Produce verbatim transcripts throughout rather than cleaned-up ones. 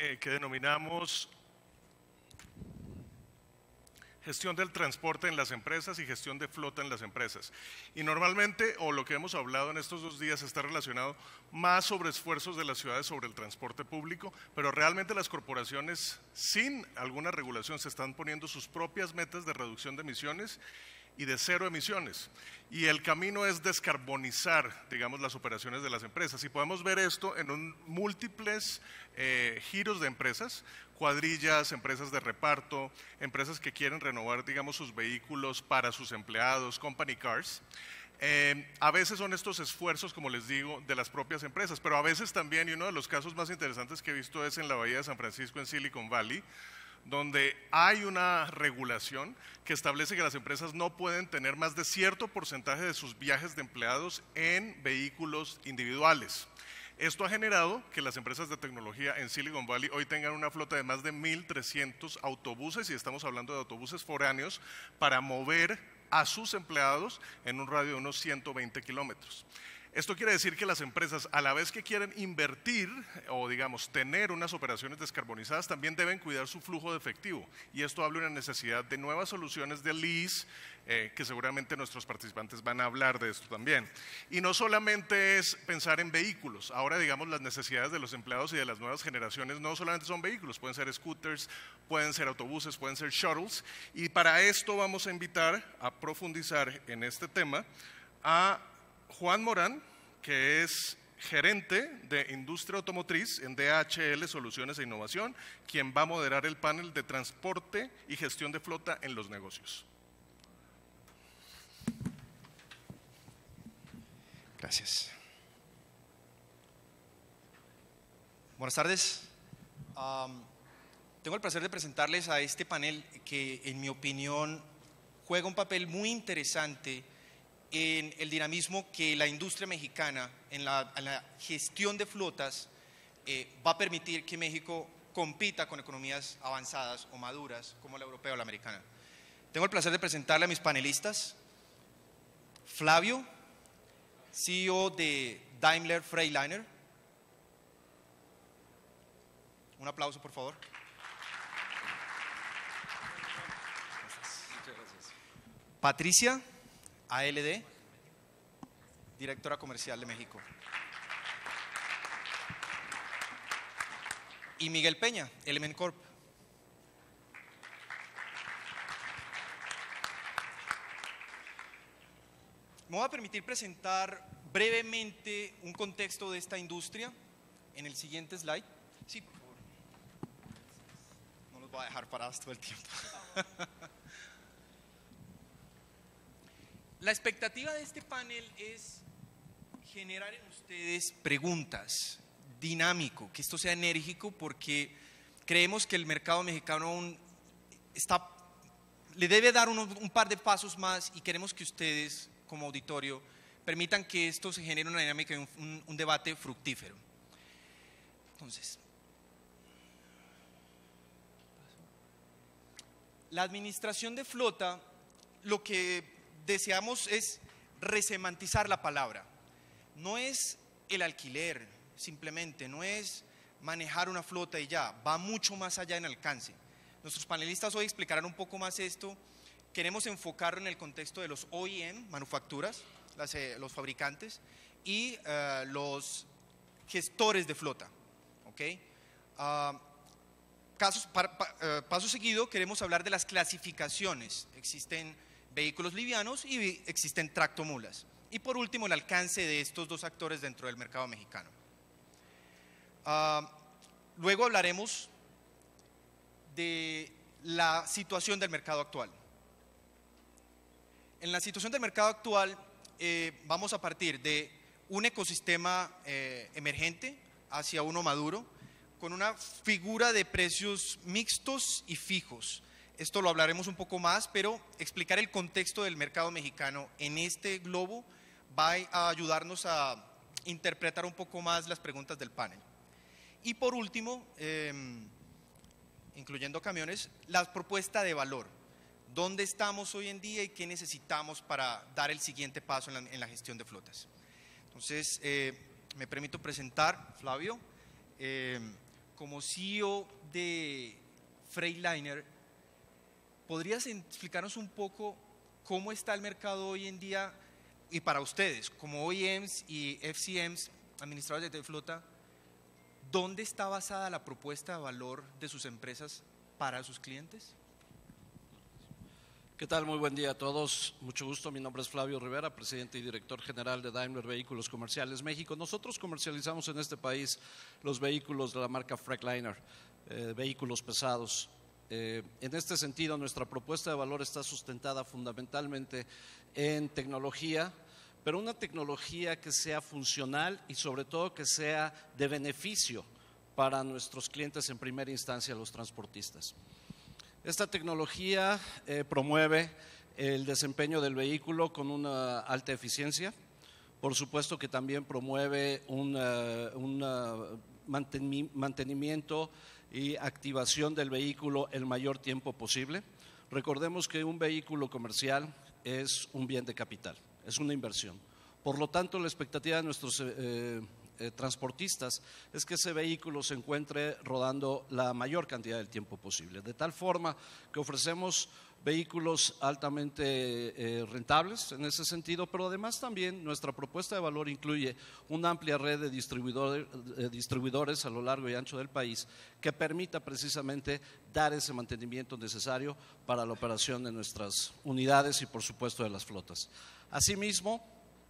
eh, que denominamos gestión del transporte en las empresas y gestión de flota en las empresas. Y normalmente, o lo que hemos hablado en estos dos días, está relacionado más sobre esfuerzos de las ciudades sobre el transporte público, pero realmente las corporaciones, sin alguna regulación, se están poniendo sus propias metas de reducción de emisiones y de cero emisiones. Y el camino es descarbonizar, digamos, las operaciones de las empresas. Y podemos ver esto en un, múltiples eh, giros de empresas, cuadrillas, empresas de reparto, empresas que quieren renovar, digamos, sus vehículos para sus empleados, company cars. Eh, a veces son estos esfuerzos, como les digo, de las propias empresas, pero a veces también, y uno de los casos más interesantes que he visto es en la Bahía de San Francisco, en Silicon Valley, donde hay una regulación que establece que las empresas no pueden tener más de cierto porcentaje de sus viajes de empleados en vehículos individuales. Esto ha generado que las empresas de tecnología en Silicon Valley hoy tengan una flota de más de mil trescientos autobuses, y estamos hablando de autobuses foráneos, para mover a sus empleados en un radio de unos ciento veinte kilómetros. Esto quiere decir que las empresas, a la vez que quieren invertir o, digamos, tener unas operaciones descarbonizadas, también deben cuidar su flujo de efectivo. Y esto habla de una necesidad de nuevas soluciones de lease, eh, que seguramente nuestros participantes van a hablar de esto también. Y no solamente es pensar en vehículos. Ahora, digamos, las necesidades de los empleados y de las nuevas generaciones no solamente son vehículos, pueden ser scooters, pueden ser autobuses, pueden ser shuttles. Y para esto vamos a invitar a profundizar en este tema a Juan Morán, que es gerente de industria automotriz en D H L Soluciones e Innovación, quien va a moderar el panel de transporte y gestión de flota en los negocios. Gracias. Buenas tardes. Um, tengo el placer de presentarles a este panel que, en mi opinión, juega un papel muy interesante en el dinamismo que la industria mexicana en la, en la gestión de flotas eh, va a permitir que México compita con economías avanzadas o maduras como la europea o la americana. Tengo el placer de presentarle a mis panelistas. Flavio, C E O de Daimler Freightliner. Un aplauso, por favor. Muchas gracias. Patricia A L D, directora comercial de México. Y Miguel Peña, Element Corp. Me voy a permitir presentar brevemente un contexto de esta industria en el siguiente slide. Sí, por favor. No los voy a dejar parados todo el tiempo. La expectativa de este panel es generar en ustedes preguntas, dinámico, que esto sea enérgico, porque creemos que el mercado mexicano aún está, le debe dar un, un par de pasos más, y queremos que ustedes, como auditorio, permitan que esto se genere una dinámica y un, un, un debate fructífero. Entonces, la administración de flota, lo que deseamos es resemantizar la palabra. No es el alquiler, simplemente, no es manejar una flota y ya, va mucho más allá en alcance. Nuestros panelistas hoy explicarán un poco más esto. Queremos enfocarlo en el contexto de los O E M, manufacturas, las, eh, los fabricantes, y uh, los gestores de flota. ¿Okay? Uh, casos, pa, pa, uh, paso seguido, queremos hablar de las clasificaciones. Existen vehículos livianos y existen tractomulas. Y por último, el alcance de estos dos actores dentro del mercado mexicano. Uh, luego hablaremos de la situación del mercado actual. En la situación del mercado actual eh, vamos a partir de un ecosistema eh, emergente hacia uno maduro, con una figura de precios mixtos y fijos. Esto lo hablaremos un poco más, pero explicar el contexto del mercado mexicano en este globo va a ayudarnos a interpretar un poco más las preguntas del panel. Y por último, eh, incluyendo camiones, la propuesta de valor. ¿Dónde estamos hoy en día y qué necesitamos para dar el siguiente paso en la, en la gestión de flotas? Entonces, eh, me permito presentar, Flavio, eh, como C E O de Freightliner, ¿podrías explicarnos un poco cómo está el mercado hoy en día y para ustedes, como O E Ms y F C Ms, administradores de flota, dónde está basada la propuesta de valor de sus empresas para sus clientes? ¿Qué tal? Muy buen día a todos. Mucho gusto. Mi nombre es Flavio Rivera, presidente y director general de Daimler Vehículos Comerciales México. Nosotros comercializamos en este país los vehículos de la marca Freightliner, eh, vehículos pesados. Eh, en este sentido, nuestra propuesta de valor está sustentada fundamentalmente en tecnología, pero una tecnología que sea funcional y sobre todo que sea de beneficio para nuestros clientes, en primera instancia los transportistas. Esta tecnología eh, promueve el desempeño del vehículo con una alta eficiencia. Por supuesto que también promueve un uh, mantenimiento y activación del vehículo el mayor tiempo posible. Recordemos que un vehículo comercial es un bien de capital, es una inversión. Por lo tanto, la expectativa de nuestros eh, eh, transportistas es que ese vehículo se encuentre rodando la mayor cantidad del tiempo posible, de tal forma que ofrecemos vehículos altamente eh, rentables en ese sentido, pero además también nuestra propuesta de valor incluye una amplia red de distribuidores, de distribuidores a lo largo y ancho del país que permita precisamente dar ese mantenimiento necesario para la operación de nuestras unidades y por supuesto de las flotas. Asimismo,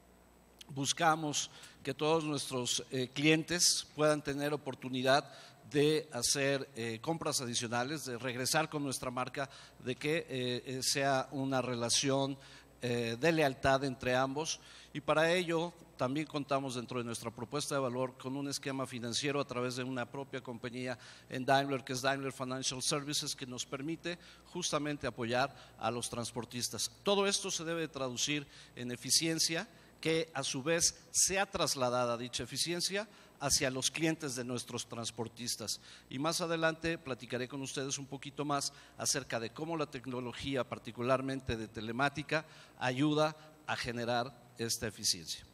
buscamos que todos nuestros eh, clientes puedan tener oportunidad de hacer eh, compras adicionales, de regresar con nuestra marca, de que eh, sea una relación eh, de lealtad entre ambos, y para ello también contamos dentro de nuestra propuesta de valor con un esquema financiero a través de una propia compañía en Daimler, que es Daimler Financial Services, que nos permite justamente apoyar a los transportistas. Todo esto se debe traducir en eficiencia, que a su vez sea trasladada dicha eficiencia hacia los clientes de nuestros transportistas. Y más adelante platicaré con ustedes un poquito más acerca de cómo la tecnología, particularmente de telemática, ayuda a generar esta eficiencia.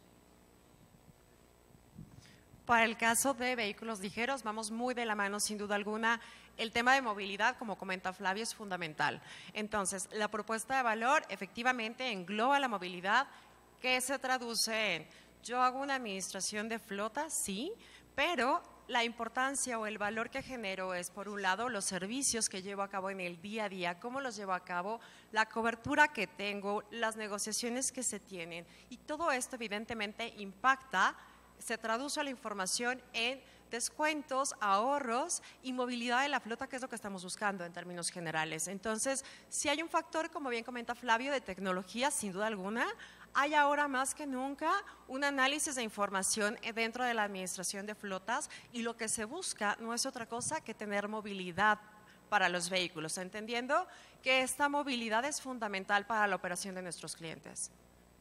Para el caso de vehículos ligeros, vamos muy de la mano, sin duda alguna. El tema de movilidad, como comenta Flavio, es fundamental. Entonces, la propuesta de valor efectivamente engloba la movilidad, que se traduce en: yo hago una administración de flota, sí, pero la importancia o el valor que genero es, por un lado, los servicios que llevo a cabo en el día a día, cómo los llevo a cabo, la cobertura que tengo, las negociaciones que se tienen, y todo esto evidentemente impacta, se traduce a la información en descuentos, ahorros y movilidad de la flota, que es lo que estamos buscando en términos generales. Entonces, si hay un factor, como bien comenta Flavio, de tecnología, sin duda alguna, hay ahora más que nunca un análisis de información dentro de la administración de flotas, y lo que se busca no es otra cosa que tener movilidad para los vehículos, entendiendo que esta movilidad es fundamental para la operación de nuestros clientes.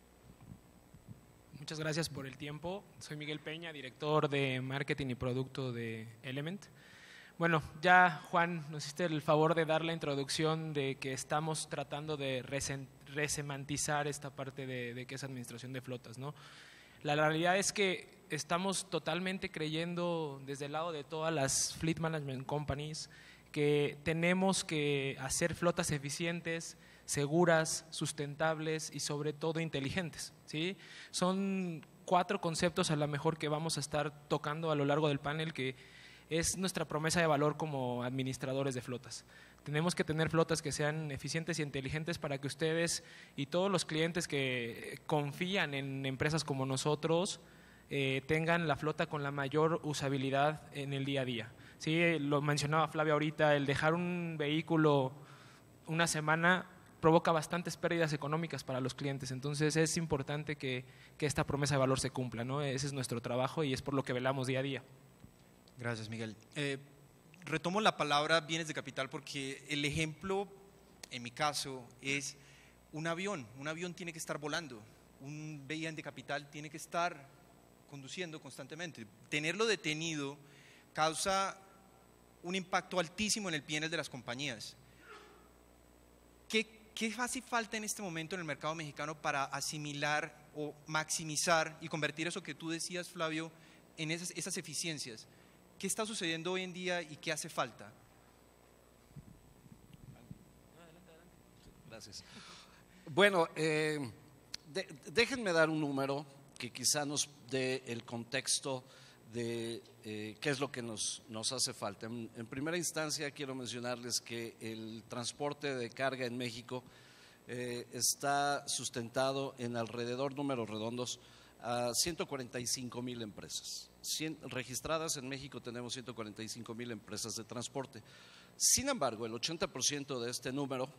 Muchas gracias por el tiempo. Soy Miguel Peña, director de Marketing y Producto de Element. Bueno, ya Juan nos hiciste el favor de dar la introducción de que estamos tratando de resemantizar esta parte de, de que es administración de flotas, ¿no? La realidad es que estamos totalmente creyendo desde el lado de todas las Fleet Management Companies que tenemos que hacer flotas eficientes, seguras, sustentables y sobre todo inteligentes, ¿sí? Son cuatro conceptos a lo mejor que vamos a estar tocando a lo largo del panel, que es nuestra promesa de valor como administradores de flotas. Tenemos que tener flotas que sean eficientes y inteligentes para que ustedes y todos los clientes que confían en empresas como nosotros eh, tengan la flota con la mayor usabilidad en el día a día. Sí, lo mencionaba Flavia ahorita, el dejar un vehículo una semana provoca bastantes pérdidas económicas para los clientes, entonces es importante que, que esta promesa de valor se cumpla, ¿no? Ese es nuestro trabajo y es por lo que velamos día a día. Gracias, Miguel. Eh, retomo la palabra bienes de capital porque el ejemplo, en mi caso, es un avión. Un avión tiene que estar volando, un bien de capital tiene que estar conduciendo constantemente. Tenerlo detenido causa un impacto altísimo en el P and L de las compañías. ¿Qué, qué hace falta en este momento en el mercado mexicano para asimilar o maximizar y convertir eso que tú decías, Flavio, en esas, esas eficiencias? ¿Qué está sucediendo hoy en día y qué hace falta? Gracias. Bueno, eh, de, déjenme dar un número que quizá nos dé el contexto de eh, qué es lo que nos, nos hace falta. En, en primera instancia quiero mencionarles que el transporte de carga en México eh, está sustentado en alrededor, números redondos, a ciento cuarenta y cinco mil empresas. cien, registradas en México tenemos ciento cuarenta y cinco mil empresas de transporte. Sin embargo, el ochenta por ciento de este número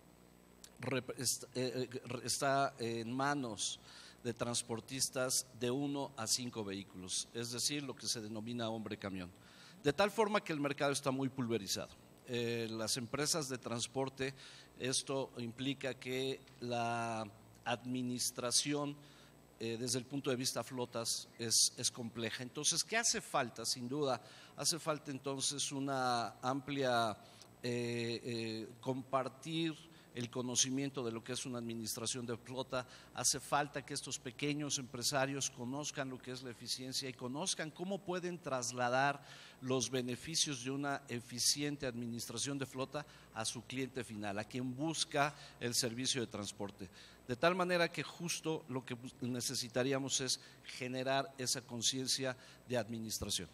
está en manos de transportistas de uno a cinco vehículos, es decir, lo que se denomina hombre camión. De tal forma que el mercado está muy pulverizado. Eh, las empresas de transporte, esto implica que la administración eh, desde el punto de vista flotas es, es compleja. Entonces, ¿qué hace falta? Sin duda, hace falta entonces una amplia eh, eh, compartir el conocimiento de lo que es una administración de flota. Hace falta que estos pequeños empresarios conozcan lo que es la eficiencia y conozcan cómo pueden trasladar los beneficios de una eficiente administración de flota a su cliente final, a quien busca el servicio de transporte. De tal manera que justo lo que necesitaríamos es generar esa conciencia de administración.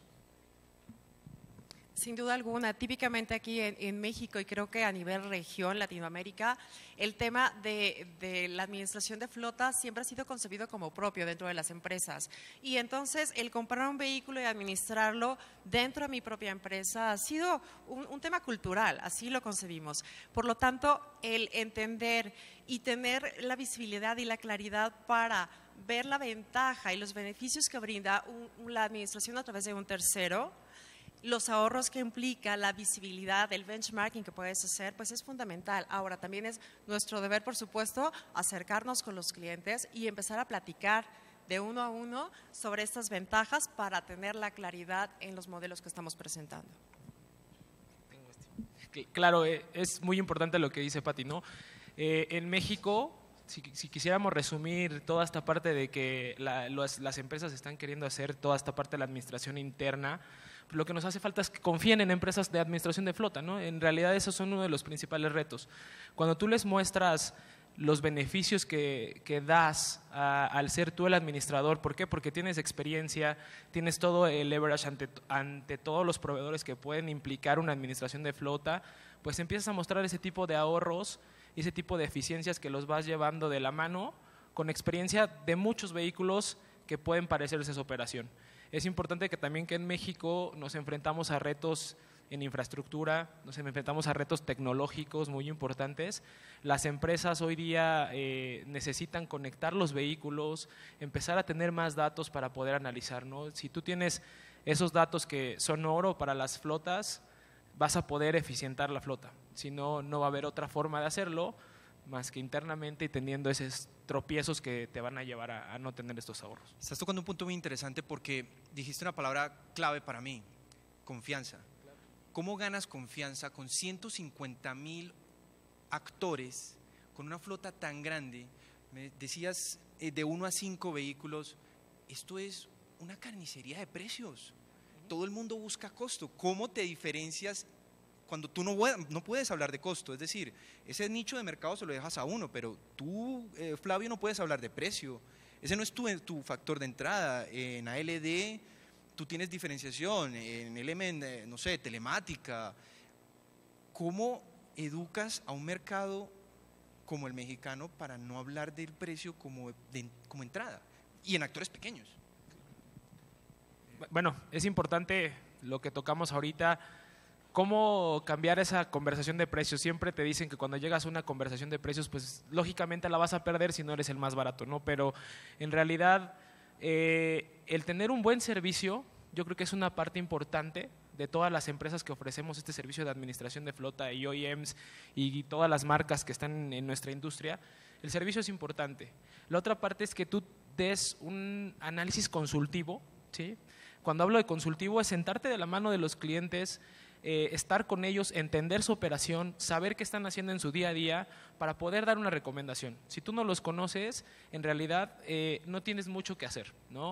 Sin duda alguna, típicamente aquí en, en México y creo que a nivel región, Latinoamérica, el tema de, de la administración de flota siempre ha sido concebido como propio dentro de las empresas. Y entonces el comprar un vehículo y administrarlo dentro de mi propia empresa ha sido un, un tema cultural, así lo concebimos. Por lo tanto, el entender y tener la visibilidad y la claridad para ver la ventaja y los beneficios que brinda un, la administración a través de un tercero, los ahorros que implica, la visibilidad, el benchmarking que puedes hacer, pues es fundamental. Ahora, también es nuestro deber, por supuesto, acercarnos con los clientes y empezar a platicar de uno a uno sobre estas ventajas para tener la claridad en los modelos que estamos presentando. Claro, es muy importante lo que dice Pati, ¿no? Eh, en México, si, si quisiéramos resumir toda esta parte de que la, los, las empresas están queriendo hacer toda esta parte de la administración interna, lo que nos hace falta es que confíen en empresas de administración de flota, ¿no? En realidad esos son uno de los principales retos. Cuando tú les muestras los beneficios que, que das a, al ser tú el administrador, ¿por qué? Porque tienes experiencia, tienes todo el leverage ante, ante todos los proveedores que pueden implicar una administración de flota, pues empiezas a mostrar ese tipo de ahorros y ese tipo de eficiencias que los vas llevando de la mano con experiencia de muchos vehículos que pueden parecerse a esa operación. Es importante que también que en México nos enfrentamos a retos en infraestructura, nos enfrentamos a retos tecnológicos muy importantes. Las empresas hoy día eh, necesitan conectar los vehículos, empezar a tener más datos para poder analizar, ¿no? Si tú tienes esos datos que son oro para las flotas, vas a poder eficientar la flota. Si no, no va a haber otra forma de hacerlo más que internamente y teniendo esos tropiezos que te van a llevar a, a no tener estos ahorros. Estás tocando un punto muy interesante porque dijiste una palabra clave para mí, confianza. Claro. ¿Cómo ganas confianza con ciento cincuenta mil actores, con una flota tan grande? Me decías eh, de uno a cinco vehículos, esto es una carnicería de precios. Uh-huh. Todo el mundo busca costo. ¿Cómo te diferencias cuando tú no, no puedes hablar de costo? Es decir, ese nicho de mercado se lo dejas a uno, pero tú, eh, Flavio, no puedes hablar de precio. Ese no es tu, tu factor de entrada. En A L D tú tienes diferenciación, en Element, eh, no sé, telemática. ¿Cómo educas a un mercado como el mexicano para no hablar del precio como, de, como entrada? Y en actores pequeños. Bueno, es importante lo que tocamos ahorita. ¿Cómo cambiar esa conversación de precios? Siempre te dicen que cuando llegas a una conversación de precios, pues lógicamente la vas a perder si no eres el más barato, ¿no? Pero en realidad eh, el tener un buen servicio, yo creo que es una parte importante de todas las empresas que ofrecemos este servicio de administración de flota y O E Ms y todas las marcas que están en nuestra industria. El servicio es importante. La otra parte es que tú des un análisis consultivo, ¿sí? Cuando hablo de consultivo es sentarte de la mano de los clientes, Eh, estar con ellos, entender su operación, saber qué están haciendo en su día a día para poder dar una recomendación. Si tú no los conoces, en realidad eh, no tienes mucho que hacer, ¿no?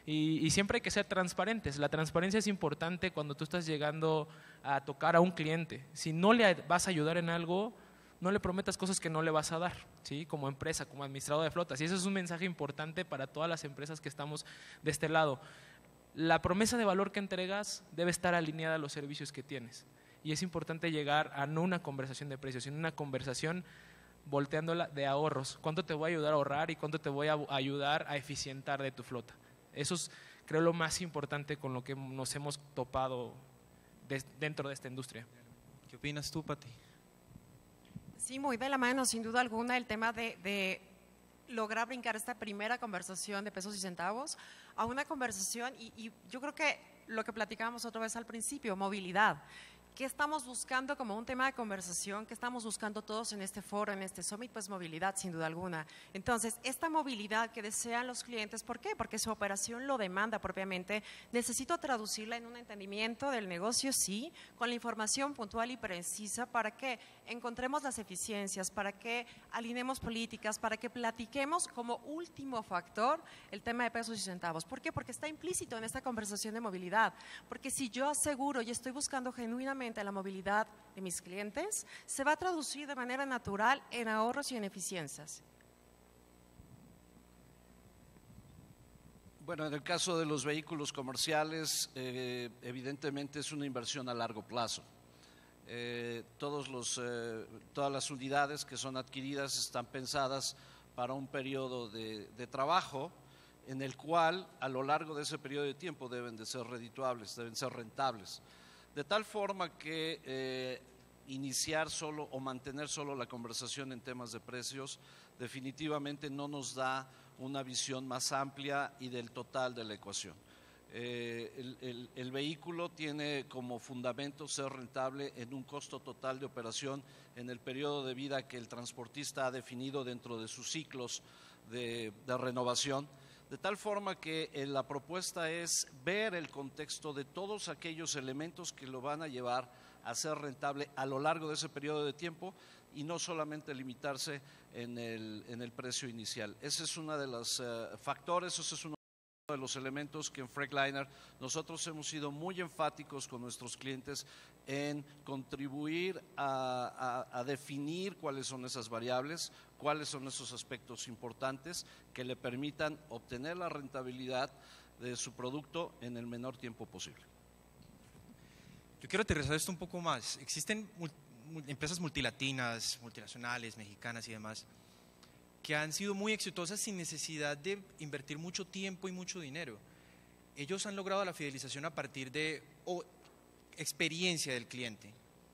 Y, y siempre hay que ser transparentes. La transparencia es importante cuando tú estás llegando a tocar a un cliente. Si no le vas a ayudar en algo, no le prometas cosas que no le vas a dar, ¿sí? Como empresa, como administrador de flotas. Y eso es un mensaje importante para todas las empresas que estamos de este lado. La promesa de valor que entregas debe estar alineada a los servicios que tienes. Y es importante llegar a no una conversación de precios, sino una conversación volteándola de ahorros. ¿Cuánto te voy a ayudar a ahorrar y cuánto te voy a ayudar a eficientar de tu flota? Eso es, creo, lo más importante con lo que nos hemos topado de, dentro de esta industria. ¿Qué opinas tú, Pati? Sí, muy de la mano, sin duda alguna, el tema de, de lograr brincar esta primera conversación de pesos y centavos a una conversación, y, y yo creo que lo que platicábamos otra vez al principio, movilidad. ¿Qué estamos buscando como un tema de conversación? ¿Qué estamos buscando todos en este foro, en este summit? Pues movilidad, sin duda alguna. Entonces, esta movilidad que desean los clientes, ¿por qué? Porque su operación lo demanda propiamente. Necesito traducirla en un entendimiento del negocio, sí, con la información puntual y precisa para que encontremos las eficiencias, para que alineemos políticas, para que platiquemos como último factor el tema de pesos y centavos. ¿Por qué? Porque está implícito en esta conversación de movilidad. Porque si yo aseguro y estoy buscando genuinamente la movilidad de mis clientes, se va a traducir de manera natural en ahorros y en eficiencias. Bueno, en el caso de los vehículos comerciales, eh, evidentemente es una inversión a largo plazo. Eh, todos los, eh, todas las unidades que son adquiridas están pensadas para un periodo de, de trabajo en el cual a lo largo de ese periodo de tiempo deben de ser redituables, deben ser rentables. De tal forma que eh, iniciar solo o mantener solo la conversación en temas de precios definitivamente no nos da una visión más amplia y del total de la ecuación. Eh, el, el, el vehículo tiene como fundamento ser rentable en un costo total de operación en el periodo de vida que el transportista ha definido dentro de sus ciclos de, de renovación. De tal forma que eh, la propuesta es ver el contexto de todos aquellos elementos que lo van a llevar a ser rentable a lo largo de ese periodo de tiempo y no solamente limitarse en el, en el precio inicial. Ese es uno de los eh, factores, ese es uno de los elementos que en Freightliner nosotros hemos sido muy enfáticos con nuestros clientes en contribuir a, a, a definir cuáles son esas variables, cuáles son esos aspectos importantes que le permitan obtener la rentabilidad de su producto en el menor tiempo posible. Yo quiero aterrizar esto un poco más. Existen mul mul empresas multilatinas, multinacionales, mexicanas y demás, que han sido muy exitosas sin necesidad de invertir mucho tiempo y mucho dinero. Ellos han logrado la fidelización a partir de oh, experiencia del cliente.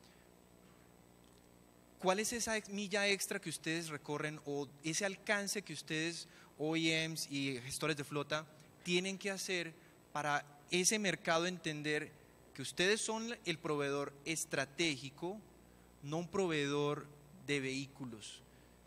¿Cuál es esa milla extra que ustedes recorren o ese alcance que ustedes, O E Ms y gestores de flota, tienen que hacer para ese mercado entender que ustedes son el proveedor estratégico, no un proveedor de vehículos?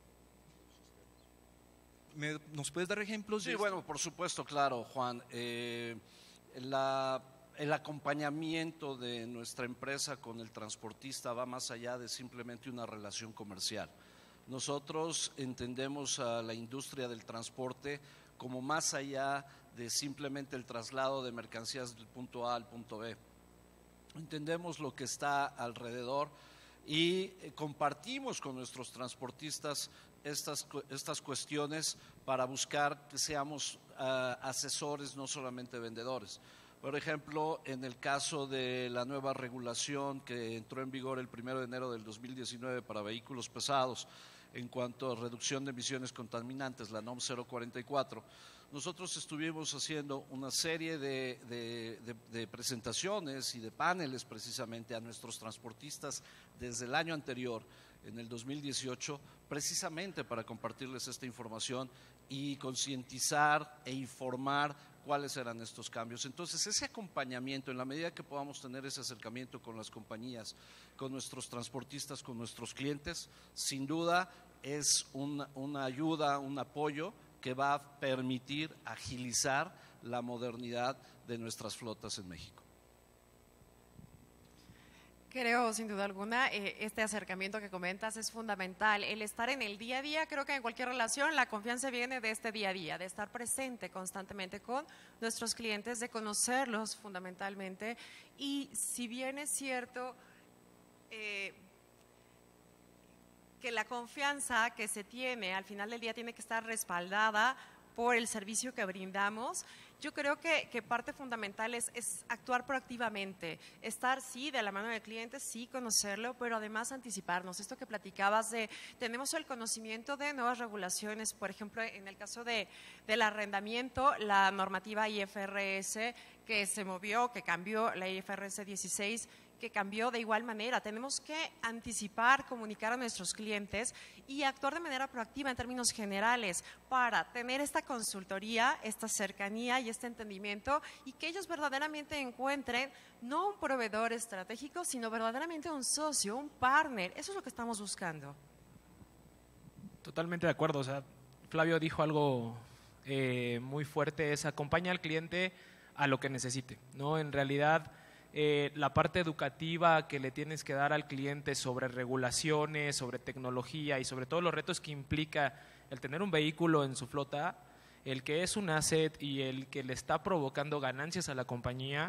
¿Me, ¿Nos puedes dar ejemplos? Sí, de bueno, por supuesto, claro, Juan. Eh, la, el acompañamiento de nuestra empresa con el transportista va más allá de simplemente una relación comercial. Nosotros entendemos a la industria del transporte como más allá de simplemente el traslado de mercancías del punto A al punto B. Entendemos lo que está alrededor y compartimos con nuestros transportistas estas, estas cuestiones para buscar que seamos uh, asesores, no solamente vendedores. Por ejemplo, en el caso de la nueva regulación que entró en vigor el primero de enero del dos mil diecinueve para vehículos pesados en cuanto a reducción de emisiones contaminantes, la NOM cero cuarenta y cuatro, nosotros estuvimos haciendo una serie de, de, de, de presentaciones y de paneles precisamente a nuestros transportistas desde el año anterior, en el dos mil dieciocho, precisamente para compartirles esta información y concientizar e informar cuáles eran estos cambios. Entonces, ese acompañamiento, en la medida que podamos tener ese acercamiento con las compañías, con nuestros transportistas, con nuestros clientes, sin duda es una, una ayuda, un apoyo que va a permitir agilizar la modernidad de nuestras flotas en México. Creo, sin duda alguna, eh, este acercamiento que comentas es fundamental. El estar en el día a día, creo que en cualquier relación la confianza viene de este día a día, de estar presente constantemente con nuestros clientes, de conocerlos fundamentalmente. Y si bien es cierto eh, que la confianza que se tiene al final del día tiene que estar respaldada por el servicio que brindamos, yo creo que, que parte fundamental es, es actuar proactivamente, estar sí de la mano del cliente, sí conocerlo, pero además anticiparnos. Esto que platicabas de, tenemos el conocimiento de nuevas regulaciones, por ejemplo, en el caso de, del arrendamiento, la normativa I F R S que se movió, que cambió, la I F R S dieciséis, que cambió de igual manera. Tenemos que anticipar, comunicar a nuestros clientes y actuar de manera proactiva en términos generales para tener esta consultoría, esta cercanía y este entendimiento y que ellos verdaderamente encuentren no un proveedor estratégico, sino verdaderamente un socio, un partner. Eso es lo que estamos buscando. Totalmente de acuerdo. O sea, Flavio dijo algo eh, muy fuerte, es acompaña al cliente a lo que necesite, ¿no? En realidad, Eh, la parte educativa que le tienes que dar al cliente sobre regulaciones, sobre tecnología y sobre todos los retos que implica el tener un vehículo en su flota, el que es un asset y el que le está provocando ganancias a la compañía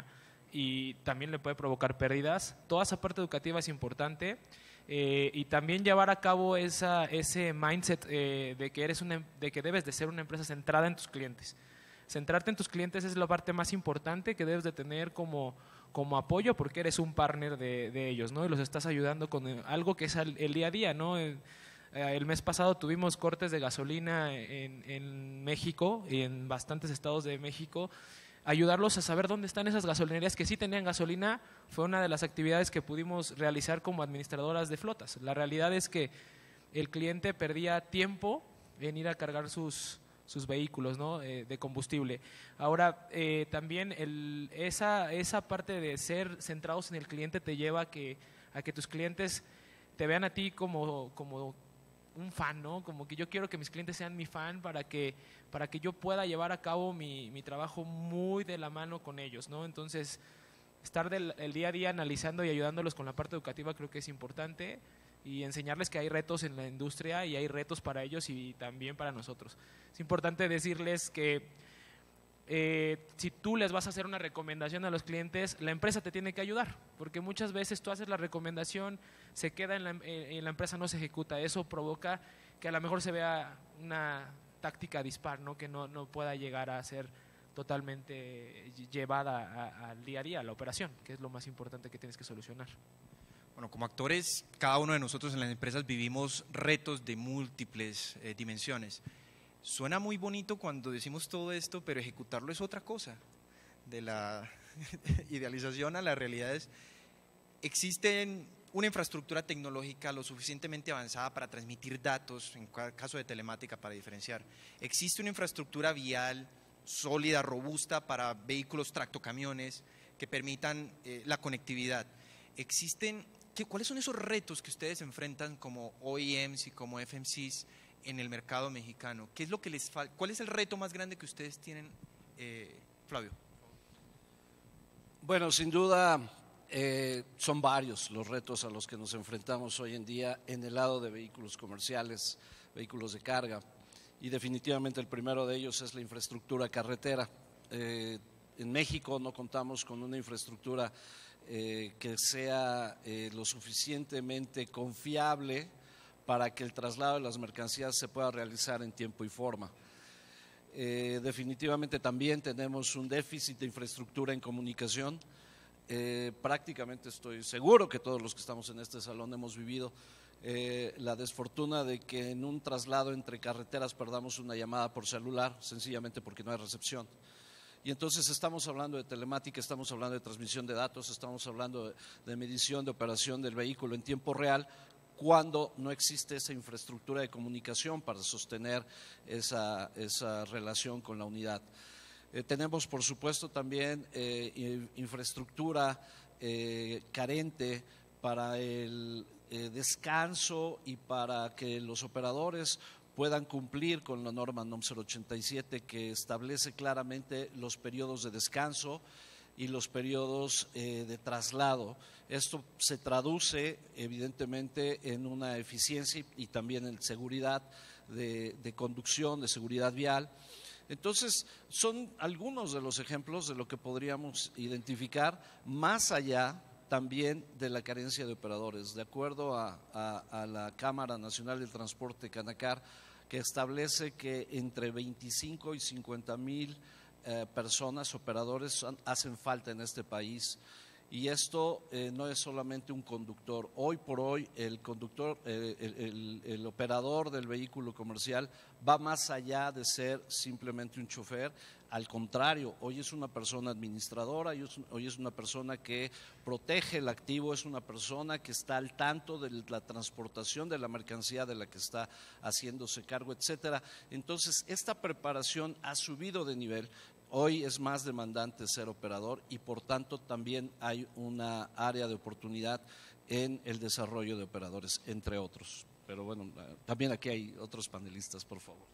y también le puede provocar pérdidas, toda esa parte educativa es importante eh, y también llevar a cabo esa, ese mindset eh, de, que eres una, de que debes de ser una empresa centrada en tus clientes. Centrarte en tus clientes es la parte más importante que debes de tener como como apoyo porque eres un partner de, de ellos, ¿no? Y los estás ayudando con algo que es el, el día a día, ¿no? El, el mes pasado tuvimos cortes de gasolina en, en México y en bastantes estados de México. Ayudarlos a saber dónde están esas gasolinerías que sí tenían gasolina fue una de las actividades que pudimos realizar como administradoras de flotas. La realidad es que el cliente perdía tiempo en ir a cargar sus sus vehículos, ¿no? eh, de combustible. Ahora, eh, también el, esa, esa parte de ser centrados en el cliente te lleva a que, a que tus clientes te vean a ti como, como un fan, ¿no? Como que yo quiero que mis clientes sean mi fan para que, para que yo pueda llevar a cabo mi, mi trabajo muy de la mano con ellos, ¿no? Entonces, estar del, el día a día analizando y ayudándolos con la parte educativa creo que es importante y enseñarles que hay retos en la industria y hay retos para ellos y también para nosotros. Es importante decirles que eh, si tú les vas a hacer una recomendación a los clientes, la empresa te tiene que ayudar, porque muchas veces tú haces la recomendación, se queda en la, en la empresa, no se ejecuta. Eso provoca que a lo mejor se vea una táctica dispar, ¿no? Que no, no pueda llegar a ser totalmente llevada a, al día a día, a la operación, que es lo más importante que tienes que solucionar. Bueno, como actores, cada uno de nosotros en las empresas vivimos retos de múltiples eh, dimensiones. Suena muy bonito cuando decimos todo esto, pero ejecutarlo es otra cosa. De la idealización a la realidad es, existe una infraestructura tecnológica lo suficientemente avanzada para transmitir datos, en caso de telemática, para diferenciar. Existe una infraestructura vial sólida, robusta para vehículos tractocamiones que permitan eh, la conectividad. Existen, ¿qué, ¿cuáles son esos retos que ustedes enfrentan como O E Ms y como F M Cs en el mercado mexicano? ¿Qué es lo que les falta? ¿Cuál es el reto más grande que ustedes tienen, eh, Flavio? Bueno, sin duda eh, son varios los retos a los que nos enfrentamos hoy en día en el lado de vehículos comerciales, vehículos de carga, y definitivamente el primero de ellos es la infraestructura carretera. Eh, en México no contamos con una infraestructura eh, que sea eh, lo suficientemente confiable para que el traslado de las mercancías se pueda realizar en tiempo y forma. Eh, definitivamente también tenemos un déficit de infraestructura en comunicación. Eh, prácticamente estoy seguro que todos los que estamos en este salón hemos vivido eh, la desfortuna de que en un traslado entre carreteras perdamos una llamada por celular, sencillamente porque no hay recepción. Y entonces estamos hablando de telemática, estamos hablando de transmisión de datos, estamos hablando de, de medición de operación del vehículo en tiempo real, cuando no existe esa infraestructura de comunicación para sostener esa, esa relación con la unidad. Eh, tenemos, por supuesto, también eh, infraestructura eh, carente para el eh, descanso y para que los operadores puedan cumplir con la norma NOM cero ochenta y siete, que establece claramente los periodos de descanso y los periodos eh, de traslado. Esto se traduce evidentemente en una eficiencia y, y también en seguridad de, de conducción, de seguridad vial. Entonces, son algunos de los ejemplos de lo que podríamos identificar, más allá también de la carencia de operadores. De acuerdo a, a, a la Cámara Nacional del Transporte, Canacar, que establece que entre veinticinco y cincuenta mil eh, personas, operadores, hacen falta en este país. Y esto eh, no es solamente un conductor. Hoy por hoy el conductor, eh, el, el, el operador del vehículo comercial va más allá de ser simplemente un chofer. Al contrario, hoy es una persona administradora, hoy es una persona que protege el activo, es una persona que está al tanto de la transportación de la mercancía de la que está haciéndose cargo, etcétera. Entonces, esta preparación ha subido de nivel. Hoy es más demandante ser operador y por tanto también hay una área de oportunidad en el desarrollo de operadores, entre otros. Pero bueno, también aquí hay otros panelistas, por favor.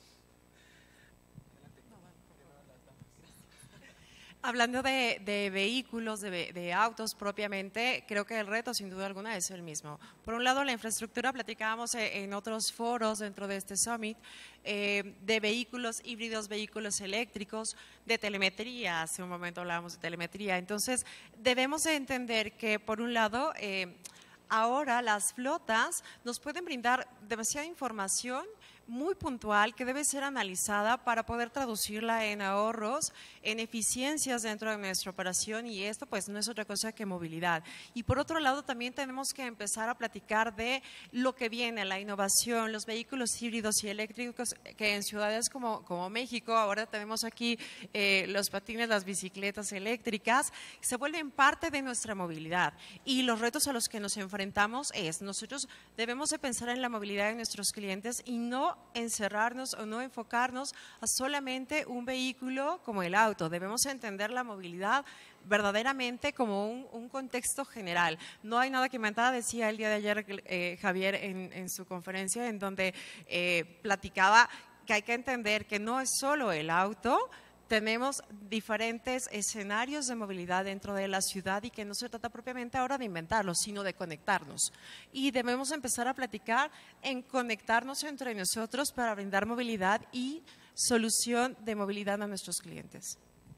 Hablando de, de vehículos, de, de autos propiamente, creo que el reto sin duda alguna es el mismo. Por un lado, la infraestructura, platicábamos en otros foros dentro de este Summit, eh, de vehículos híbridos, vehículos eléctricos, de telemetría, hace un momento hablábamos de telemetría. Entonces, debemos de entender que por un lado, eh, ahora las flotas nos pueden brindar demasiada información muy puntual que debe ser analizada para poder traducirla en ahorros, en eficiencias dentro de nuestra operación, y esto pues no es otra cosa que movilidad. Y por otro lado también tenemos que empezar a platicar de lo que viene, la innovación, los vehículos híbridos y eléctricos, que en ciudades como, como México, ahora tenemos aquí eh, los patines, las bicicletas eléctricas, se vuelven parte de nuestra movilidad. Y los retos a los que nos enfrentamos es, nosotros debemos de pensar en la movilidad de nuestros clientes y no encerrarnos o no enfocarnos a solamente un vehículo como el auto. Debemos entender la movilidad verdaderamente como un, un contexto general. No hay nada que inventar, decía el día de ayer eh, Javier en, en su conferencia, en donde eh, platicaba que hay que entender que no es solo el auto. Tenemos diferentes escenarios de movilidad dentro de la ciudad y que no se trata propiamente ahora de inventarlos, sino de conectarnos. Y debemos empezar a platicar en conectarnos entre nosotros para brindar movilidad y solución de movilidad a nuestros clientes.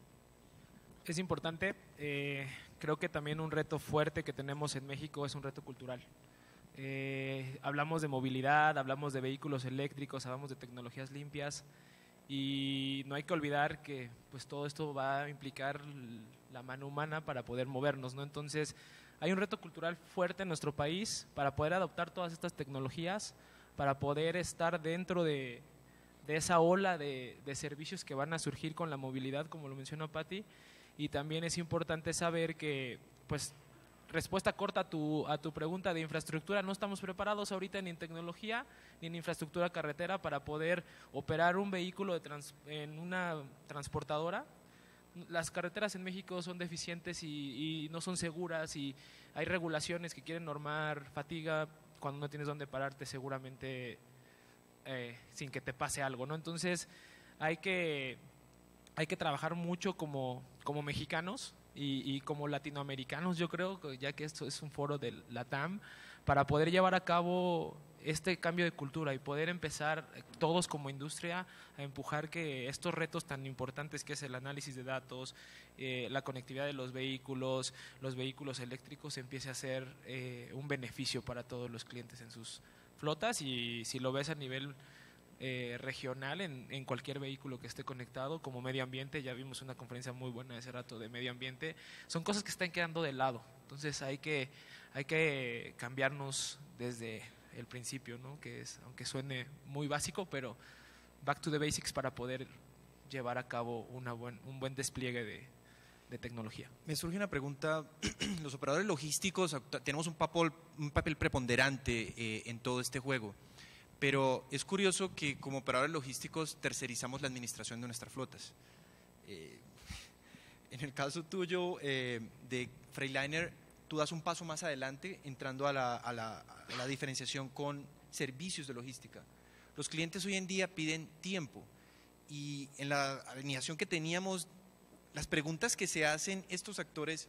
Es importante, eh, creo que también un reto fuerte que tenemos en México es un reto cultural. Eh, hablamos de movilidad, hablamos de vehículos eléctricos, hablamos de tecnologías limpias. Y no hay que olvidar que pues todo esto va a implicar la mano humana para poder movernos, ¿no? Entonces hay un reto cultural fuerte en nuestro país para poder adoptar todas estas tecnologías, para poder estar dentro de, de esa ola de, de servicios que van a surgir con la movilidad, como lo mencionó Pati. Y también es importante saber que, pues, respuesta corta a tu, a tu pregunta de infraestructura, no estamos preparados ahorita ni en tecnología ni en infraestructura carretera para poder operar un vehículo de trans, en una transportadora. Las carreteras en México son deficientes y, y no son seguras, y hay regulaciones que quieren normar fatiga cuando no tienes dónde pararte seguramente eh, sin que te pase algo, ¿no? Entonces hay que, hay que trabajar mucho como, como mexicanos Y, y como latinoamericanos, yo creo, ya que esto es un foro del LATAM, para poder llevar a cabo este cambio de cultura y poder empezar todos como industria a empujar que estos retos tan importantes que es el análisis de datos, eh, la conectividad de los vehículos, los vehículos eléctricos, empiece a ser eh, un beneficio para todos los clientes en sus flotas. Y si lo ves a nivel Eh, regional en, en cualquier vehículo que esté conectado, como medio ambiente, ya vimos una conferencia muy buena hace rato de medio ambiente, son cosas que están quedando de lado. Entonces hay que, hay que cambiarnos desde el principio, ¿no? Que es, aunque suene muy básico, pero back to the basics para poder llevar a cabo una buen, un buen despliegue de, de tecnología. Me surge una pregunta. Los operadores logísticos tenemos un papel, un papel preponderante eh, en todo este juego. Pero es curioso que como operadores logísticos tercerizamos la administración de nuestras flotas. Eh, en el caso tuyo eh, de Freightliner, tú das un paso más adelante entrando a la, a, la, a la diferenciación con servicios de logística. Los clientes hoy en día piden tiempo y en la alineación que teníamos las preguntas que se hacen estos actores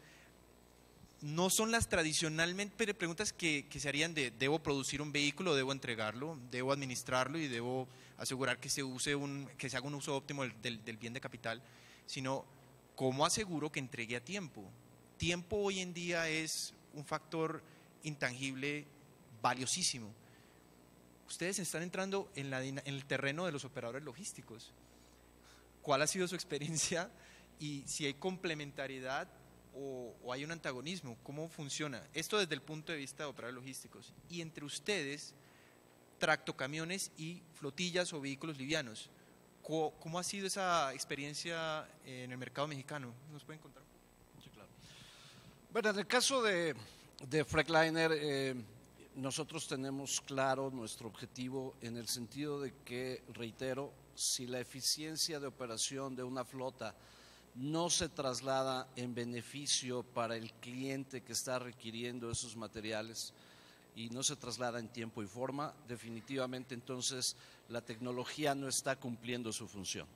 no son las tradicionalmente preguntas que, que se harían de debo producir un vehículo, debo entregarlo, debo administrarlo y debo asegurar que se use un, que se haga un uso óptimo del, del, del bien de capital, sino cómo aseguro que entregue a tiempo. Tiempo hoy en día es un factor intangible valiosísimo. Ustedes están entrando en, la, en el terreno de los operadores logísticos. ¿Cuál ha sido su experiencia y si hay complementariedad o, o hay un antagonismo? ¿Cómo funciona? Esto desde el punto de vista de operadores logísticos. Y entre ustedes, tractocamiones y flotillas o vehículos livianos. ¿Cómo, cómo ha sido esa experiencia en el mercado mexicano? ¿Nos pueden contar? Sí, claro. Bueno, en el caso de, de Freightliner, eh, nosotros tenemos claro nuestro objetivo en el sentido de que, reitero, si la eficiencia de operación de una flota no se traslada en beneficio para el cliente que está requiriendo esos materiales y no se traslada en tiempo y forma, definitivamente entonces la tecnología no está cumpliendo su función.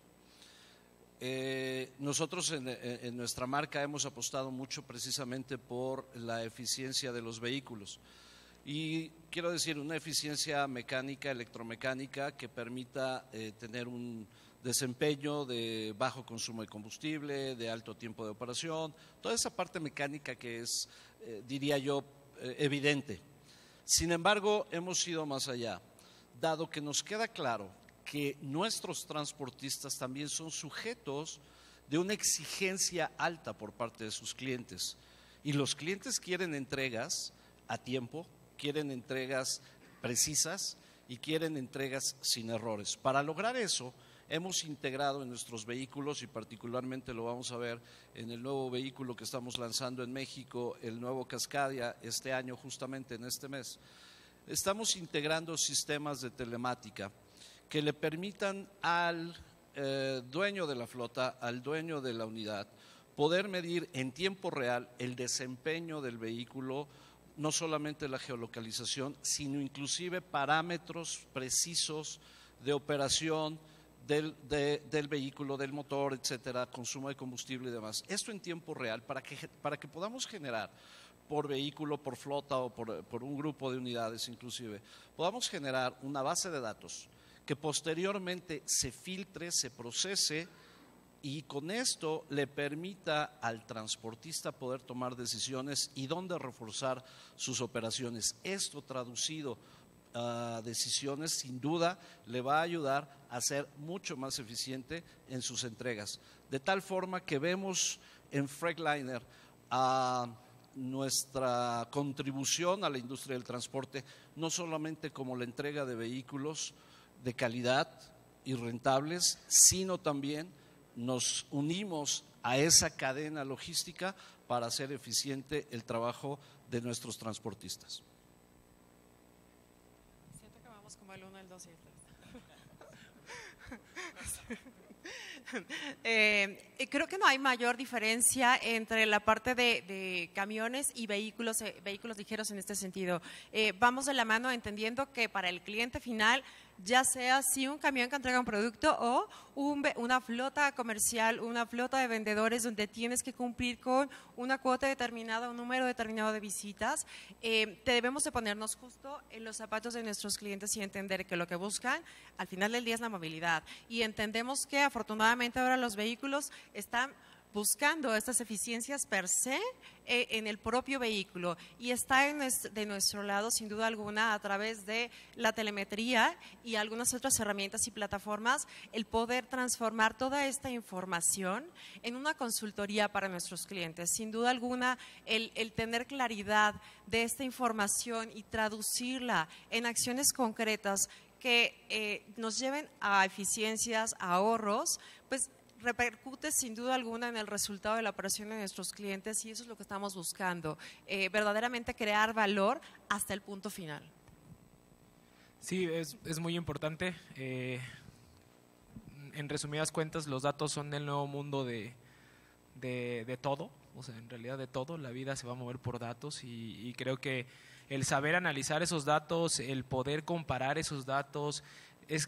Eh, nosotros en, en nuestra marca hemos apostado mucho precisamente por la eficiencia de los vehículos. Y quiero decir, una eficiencia mecánica, electromecánica que permita eh, tener un desempeño de bajo consumo de combustible, de alto tiempo de operación, toda esa parte mecánica que es, eh, diría yo, eh, evidente. Sin embargo, hemos ido más allá, dado que nos queda claro que nuestros transportistas también son sujetos de una exigencia alta por parte de sus clientes. Y los clientes quieren entregas a tiempo, quieren entregas precisas y quieren entregas sin errores. Para lograr eso, hemos integrado en nuestros vehículos, y particularmente lo vamos a ver en el nuevo vehículo que estamos lanzando en México, el nuevo Cascadia, este año justamente en este mes, estamos integrando sistemas de telemática que le permitan al eh, dueño de la flota, al dueño de la unidad, poder medir en tiempo real el desempeño del vehículo, no solamente la geolocalización, sino inclusive parámetros precisos de operación del, de, del vehículo, del motor, etcétera, consumo de combustible y demás. Esto en tiempo real para que, para que podamos generar por vehículo, por flota o por, por un grupo de unidades inclusive, podamos generar una base de datos que posteriormente se filtre, se procese y con esto le permita al transportista poder tomar decisiones y dónde reforzar sus operaciones. Esto traducido a decisiones sin duda le va a ayudar a ser mucho más eficiente en sus entregas. De tal forma que vemos en Freightliner a nuestra contribución a la industria del transporte no solamente como la entrega de vehículos de calidad y rentables, sino también nos unimos a esa cadena logística para hacer eficiente el trabajo de nuestros transportistas. Siento que vamos como el uno, el dos y el tres. Eh, creo que no hay mayor diferencia entre la parte de, de camiones y vehículos, eh, vehículos ligeros en este sentido. Eh, vamos de la mano entendiendo que para el cliente final, ya sea si un camión que entrega un producto o un, una flota comercial, una flota de vendedores donde tienes que cumplir con una cuota determinada, un número determinado de visitas, eh, debemos de ponernos justo en los zapatos de nuestros clientes y entender que lo que buscan al final del día es la movilidad. Y entendemos que afortunadamente ahora los vehículos están buscando estas eficiencias per se eh, en el propio vehículo y está en nuestro, de nuestro lado sin duda alguna a través de la telemetría y algunas otras herramientas y plataformas el poder transformar toda esta información en una consultoría para nuestros clientes. Sin duda alguna el, el tener claridad de esta información y traducirla en acciones concretas que eh, nos lleven a eficiencias, a ahorros, pues repercute sin duda alguna en el resultado de la operación de nuestros clientes y eso es lo que estamos buscando, eh, verdaderamente crear valor hasta el punto final. Sí, es, es muy importante. Eh, en resumidas cuentas, los datos son el nuevo mundo de, de, de todo, o sea, en realidad de todo, la vida se va a mover por datos y, y creo que el saber analizar esos datos, el poder comparar esos datos, es que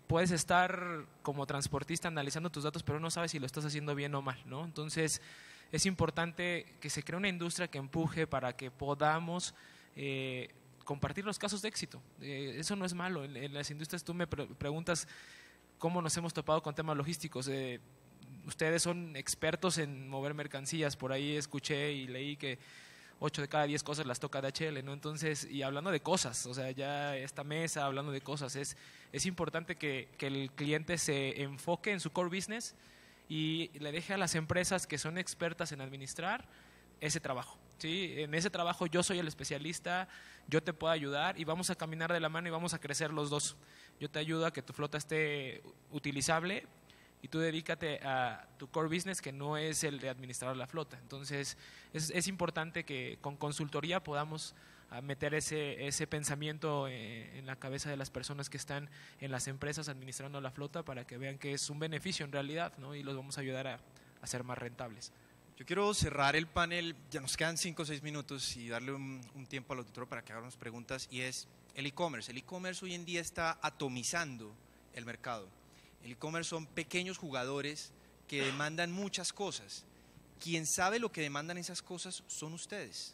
puedes estar como transportista analizando tus datos, pero no sabes si lo estás haciendo bien o mal, ¿no? Entonces, es importante que se cree una industria que empuje para que podamos eh, compartir los casos de éxito. Eh, eso no es malo. En, en las industrias tú me pre preguntas cómo nos hemos topado con temas logísticos. Eh, ustedes son expertos en mover mercancías. Por ahí escuché y leí que ocho de cada diez cosas las toca D H L, ¿no? Entonces, y hablando de cosas, o sea, ya esta mesa hablando de cosas, es, es importante que, que el cliente se enfoque en su core business y le deje a las empresas que son expertas en administrar ese trabajo, ¿sí? En ese trabajo yo soy el especialista, yo te puedo ayudar y vamos a caminar de la mano y vamos a crecer los dos. Yo te ayudo a que tu flota esté utilizable y tú dedícate a tu core business, que no es el de administrar la flota. Entonces, es, es importante que con consultoría podamos a meter ese, ese pensamiento eh, en la cabeza de las personas que están en las empresas administrando la flota para que vean que es un beneficio en realidad, ¿no? Y los vamos a ayudar a, a ser más rentables. Yo quiero cerrar el panel, ya nos quedan cinco o seis minutos y darle un, un tiempo al auditorio para que hagan unas preguntas, y es el e-commerce. El e-commerce hoy en día está atomizando el mercado. El e-commerce son pequeños jugadores que demandan muchas cosas. Quien sabe lo que demandan esas cosas son ustedes.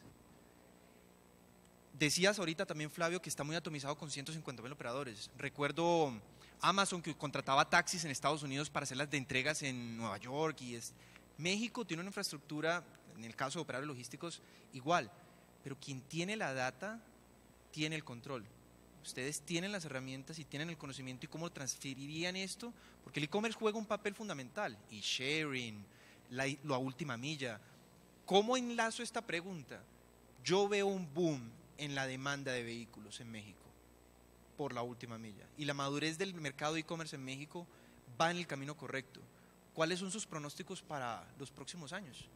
Decías ahorita también, Flavio, que está muy atomizado con ciento cincuenta mil operadores. Recuerdo Amazon, que contrataba taxis en Estados Unidos para hacer las de entregas en Nueva York. Y es... México tiene una infraestructura, en el caso de operadores logísticos, igual. Pero quien tiene la data, tiene el control. Ustedes tienen las herramientas y tienen el conocimiento, y cómo transferirían esto, porque el e-commerce juega un papel fundamental. Y sharing, la, la última milla. ¿Cómo enlazo esta pregunta? Yo veo un boom en la demanda de vehículos en México por la última milla, y la madurez del mercado de e-commerce en México va en el camino correcto. ¿Cuáles son sus pronósticos para los próximos años?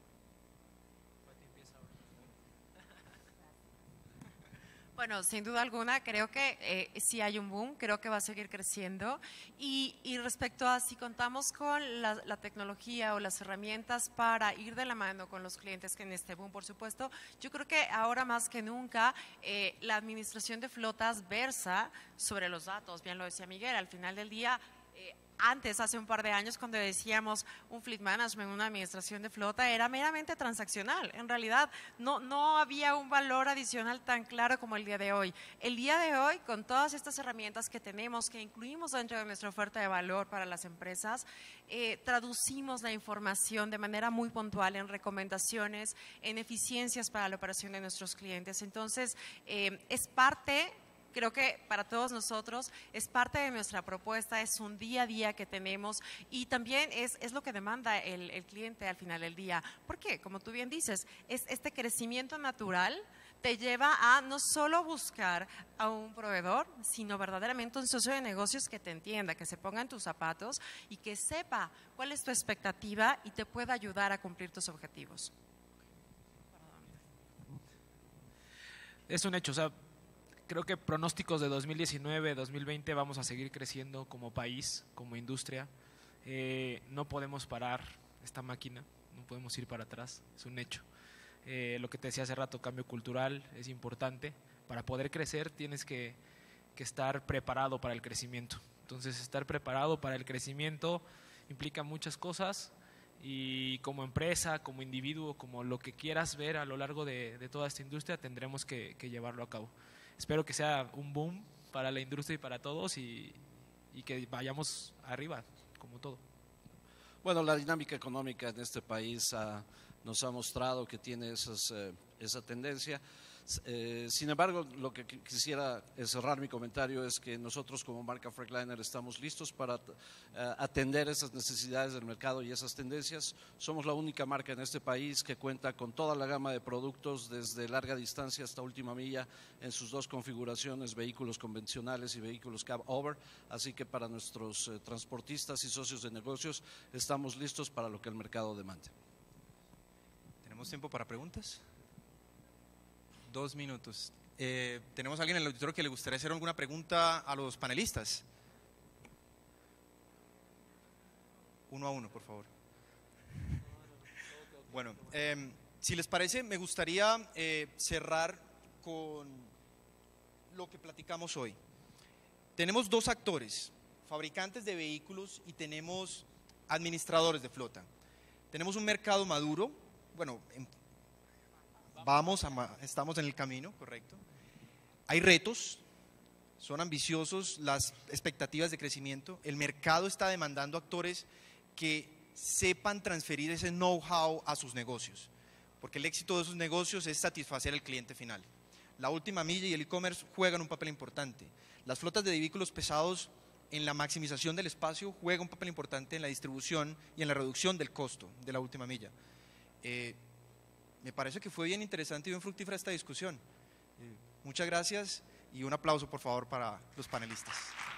Bueno, sin duda alguna, creo que eh, sí hay un boom, creo que va a seguir creciendo. Y, y respecto a si contamos con la, la tecnología o las herramientas para ir de la mano con los clientes que en este boom, por supuesto, yo creo que ahora más que nunca eh, la administración de flotas versa sobre los datos. Bien lo decía Miguel, al final del día, eh, antes, hace un par de años, cuando decíamos un fleet management, una administración de flota, era meramente transaccional. En realidad, no, no había un valor adicional tan claro como el día de hoy. El día de hoy, con todas estas herramientas que tenemos, que incluimos dentro de nuestra oferta de valor para las empresas, eh, traducimos la información de manera muy puntual en recomendaciones, en eficiencias para la operación de nuestros clientes. Entonces, eh, es parte... Creo que para todos nosotros es parte de nuestra propuesta, es un día a día que tenemos, y también es, es lo que demanda el, el cliente al final del día. ¿Por qué? Como tú bien dices, es este crecimiento natural te lleva a no solo buscar a un proveedor, sino verdaderamente un socio de negocios que te entienda, que se ponga en tus zapatos y que sepa cuál es tu expectativa y te pueda ayudar a cumplir tus objetivos. Es un hecho, o sea, creo que pronósticos de dos mil diecinueve, dos mil veinte vamos a seguir creciendo como país, como industria. Eh, no podemos parar esta máquina, no podemos ir para atrás, es un hecho. Eh, lo que te decía hace rato, cambio cultural es importante. Para poder crecer tienes que, que estar preparado para el crecimiento. Entonces, estar preparado para el crecimiento implica muchas cosas, y como empresa, como individuo, como lo que quieras ver a lo largo de, de toda esta industria, tendremos que, que llevarlo a cabo. Espero que sea un boom para la industria y para todos, y, y que vayamos arriba, como todo. Bueno, la dinámica económica en este país ha, nos ha mostrado que tiene esas, eh, esa tendencia. Eh, sin embargo, lo que quisiera cerrar mi comentario es que nosotros como marca Freightliner estamos listos para eh, atender esas necesidades del mercado y esas tendencias. Somos la única marca en este país que cuenta con toda la gama de productos desde larga distancia hasta última milla en sus dos configuraciones, vehículos convencionales y vehículos cab over. Así que para nuestros eh, transportistas y socios de negocios estamos listos para lo que el mercado demande. ¿Tenemos tiempo para preguntas? Dos minutos. Eh, ¿Tenemos a alguien en el auditorio que le gustaría hacer alguna pregunta a los panelistas? Uno a uno, por favor. Bueno, eh, si les parece, me gustaría eh, cerrar con lo que platicamos hoy. Tenemos dos actores, fabricantes de vehículos y tenemos administradores de flota. Tenemos un mercado maduro, bueno, en, vamos a, estamos en el camino, correcto. Hay retos, son ambiciosos las expectativas de crecimiento, el mercado está demandando actores que sepan transferir ese know-how a sus negocios, porque el éxito de sus negocios es satisfacer al cliente final. La última milla y el e-commerce juegan un papel importante. Las flotas de vehículos pesados en la maximización del espacio juegan un papel importante en la distribución y en la reducción del costo de la última milla. Eh, me parece que fue bien interesante y bien fructífera esta discusión. Eh, muchas gracias y un aplauso por favor para los panelistas.